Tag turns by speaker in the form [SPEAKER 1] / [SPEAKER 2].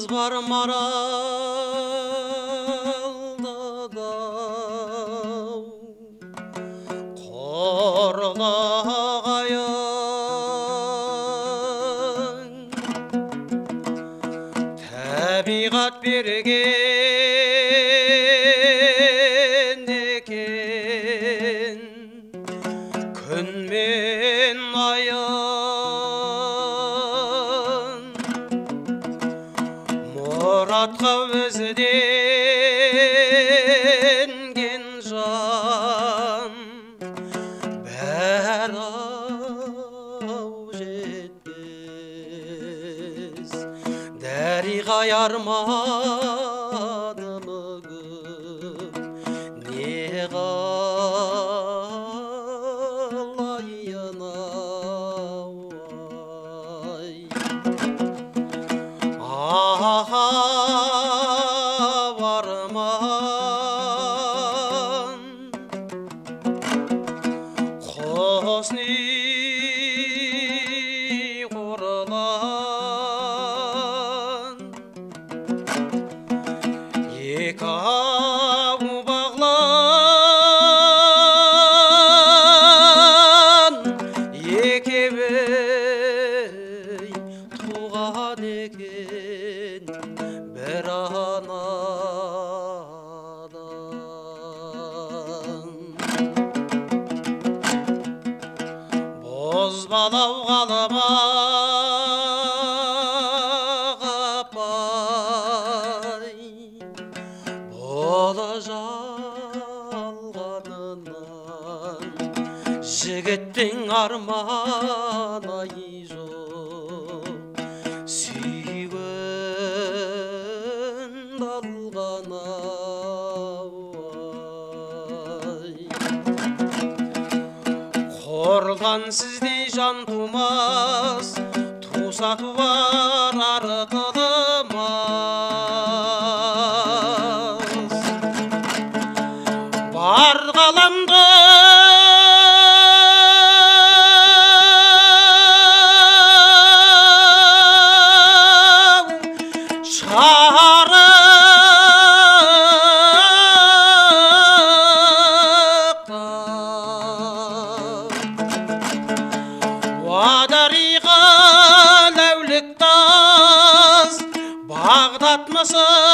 [SPEAKER 1] бар маралда қорлағайын табиғат берген екен күн мен айын мұратқа өзіденген жан бәрі-ау жетпес дәріғай арманы мүгіп не қалайын-ау арман қосни қорлан екі ау бағлан екеуі туған екен бір анадан бозбалау қаламақ апай бола жалғанынан жігіттің арманы жоқ сүйген алған-ау қорлан сіздей жан тумас туса туар артылмас бар ғаламды Bağdat mısın?